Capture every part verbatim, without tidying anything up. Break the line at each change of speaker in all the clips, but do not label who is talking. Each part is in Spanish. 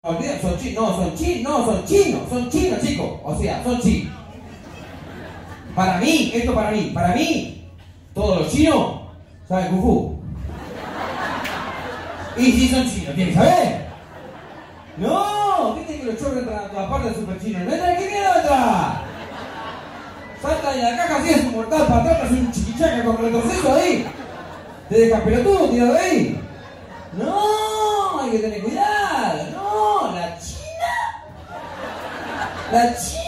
Olviden, son chinos, no, son chinos, no, son chinos, son chinos, chicos. O sea, son chinos. Para mí, esto para mí, para mí, todos los chinos saben Kung Fu. Y si son chinos, ¿quieren saber? No, viste que los chorros entran a todas partes super chinos. No entra, ¿qué miedo entra? Salta en la caja así, es un mortal para atrás, hace un chiquichaca con retroceso ahí. Te dejas pelotudo tirado ahí. No, hay que tener cuidado. No, la China. La China.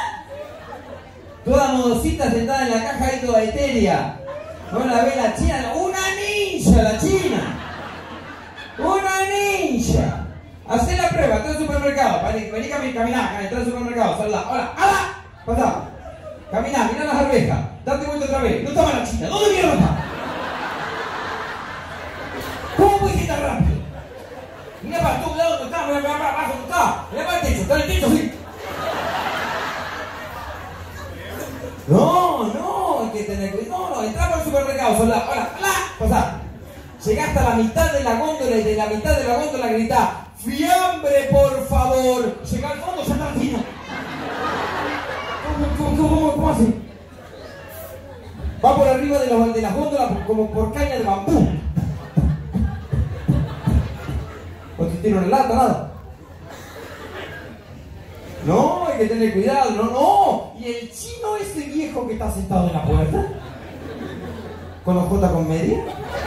Toda modosita sentada en la caja ahí toda etérea. No la ve la China. Una ninja la China. Una ninja. Hacé la prueba, entra al supermercado. Vení, vení, caminá, entra al supermercado. Saludá. Hola, hola. Pasá. Caminá, mirá las arvejas. Date vuelta otra vez. No estaba la China. ¿Dónde mierda está? ¿Cómo puedes ir tan rápido? Mira para todos lados donde está, mira para abajo donde está, mira para el techo, está en el techo, sí. No, no, hay que tener cuidado. No, no, entramos al supermercado, hola, hola, hola, pasá. Llegaste a la mitad de la góndola y de la mitad de la góndola gritá, ¡fiambre, por favor! Llega al fondo, ya está la China. ¿Cómo, cómo, cómo, cómo así? Va por arriba de, los, de las góndolas como por caña de bambú. ¿O te tiro una lata, nada? No, hay que tener cuidado, no, no. ¿Y el chino ese viejo que está sentado en la puerta? ¿Con ojota con media?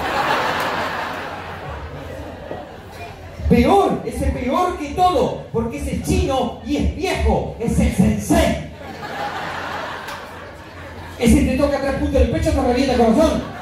Peor, ese peor que todo, porque ese es chino y es viejo, es el sensei. Ese te toca tres puntos del pecho, te revienta el corazón.